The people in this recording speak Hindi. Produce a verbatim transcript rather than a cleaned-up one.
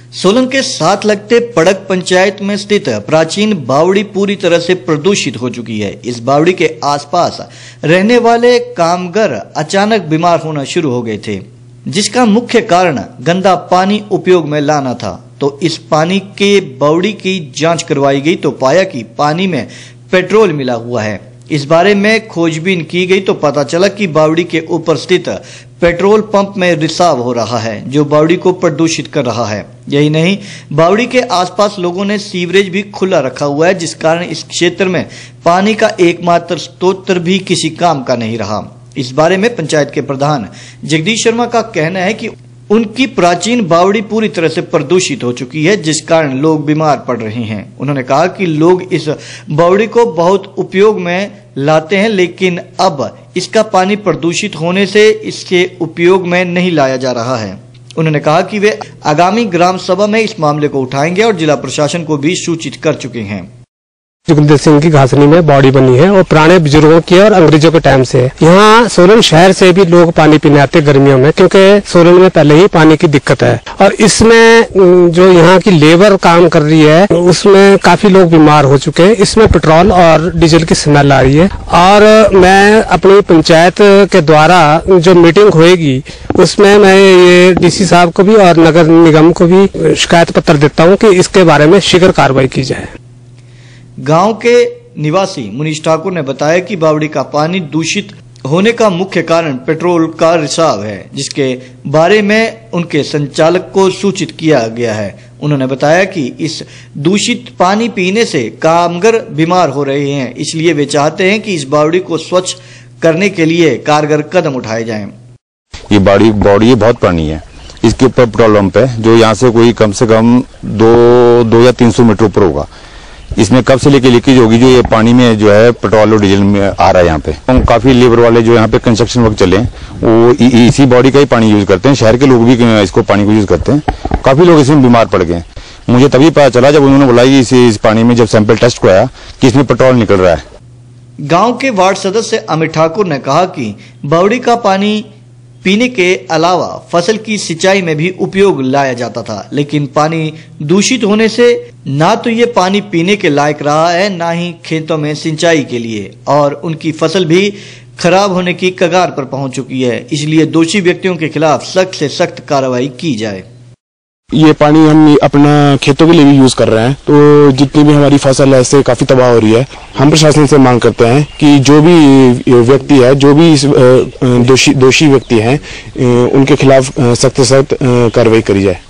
सोलन के साथ लगते पड़क पंचायत में स्थित प्राचीन बावड़ी पूरी तरह से प्रदूषित हो चुकी है। इस बावड़ी के आसपास रहने वाले कामगार अचानक बीमार होना शुरू हो गए थे, जिसका मुख्य कारण गंदा पानी उपयोग में लाना था। तो इस पानी के बावड़ी की जांच करवाई गई तो पाया कि पानी में पेट्रोल मिला हुआ है। इस बारे में खोजबीन की गई तो पता चला कि बावड़ी के ऊपर स्थित पेट्रोल पंप में रिसाव हो रहा है, जो बावड़ी को प्रदूषित कर रहा है। यही नहीं, बावड़ी के आसपास लोगों ने सीवरेज भी खुला रखा हुआ है, जिस कारण इस क्षेत्र में पानी का एकमात्र स्रोत भी किसी काम का नहीं रहा। इस बारे में पंचायत के प्रधान जगदीश शर्मा का कहना है कि उनकी प्राचीन बावड़ी पूरी तरह से प्रदूषित हो चुकी है, जिस कारण लोग बीमार पड़ रहे हैं। उन्होंने कहा कि लोग इस बावड़ी को बहुत उपयोग में लाते हैं, लेकिन अब इसका पानी प्रदूषित होने से इसके उपयोग में नहीं लाया जा रहा है। उन्होंने कहा कि वे आगामी ग्राम सभा में इस मामले को उठाएंगे और जिला प्रशासन को भी सूचित कर चुके हैं। जोगिंदर सिंह की घासनी में बावड़ी बनी है और पुराने बुजुर्गों की और अंग्रेजों के टाइम से है। यहाँ सोलन शहर से भी लोग पानी पीने आते गर्मियों में, क्योंकि सोलन में पहले ही पानी की दिक्कत है। और इसमें जो यहाँ की लेबर काम कर रही है उसमें काफी लोग बीमार हो चुके हैं। इसमें पेट्रोल और डीजल की स्मेल आ रही है। और मैं अपनी पंचायत के द्वारा जो मीटिंग होएगी उसमें मैं ये डीसी साहब को भी और नगर निगम को भी शिकायत पत्र देता हूँ कि इसके बारे में शीघ्र कार्रवाई की जाए। गांव के निवासी मुनीष ठाकुर ने बताया कि बावड़ी का पानी दूषित होने का मुख्य कारण पेट्रोल का रिसाव है, जिसके बारे में उनके संचालक को सूचित किया गया है। उन्होंने बताया कि इस दूषित पानी पीने से कामगार बीमार हो रहे हैं, इसलिए वे चाहते हैं कि इस बावड़ी को स्वच्छ करने के लिए कारगर कदम उठाए जाएं। ये बावड़ी बावड़ी बहुत पुरानी है। इसके ऊपर पेट्रोल पंप है जो यहाँ से कोई कम से कम दो दो या तीन सौ मीटर ऊपर होगा। इसमें कब से लेके लीकेज होगी, जो ये पानी में जो है पेट्रोल और डीजल में आ रहा है। यहाँ पे तो काफी लेबर वाले जो यहाँ पे कंस्ट्रक्शन वर्क चले वो इसी बॉडी का ही पानी यूज करते हैं। शहर के लोग भी इसको पानी को यूज करते हैं। काफी लोग इसमें बीमार पड़ गए। मुझे तभी पता चला जब उन्होंने बोला कि इस, इस पानी में जब सैंपल टेस्ट कराया कि इसमें पेट्रोल निकल रहा है। गाँव के वार्ड सदस्य अमित ठाकुर ने कहा कि बावड़ी का पानी पीने के अलावा फसल की सिंचाई में भी उपयोग लाया जाता था, लेकिन पानी दूषित होने से ना तो ये पानी पीने के लायक रहा है, ना ही खेतों में सिंचाई के लिए, और उनकी फसल भी खराब होने की कगार पर पहुंच चुकी है। इसलिए दोषी व्यक्तियों के खिलाफ सख्त से सख्त कार्रवाई की जाए। ये पानी हम अपना खेतों के लिए भी यूज कर रहे हैं, तो जितनी भी हमारी फसल है इससे काफी तबाह हो रही है। हम प्रशासन से मांग करते हैं कि जो भी व्यक्ति है, जो भी दोषी दोषी व्यक्ति हैं, उनके खिलाफ सख्त से सख्त कार्रवाई करी जाए।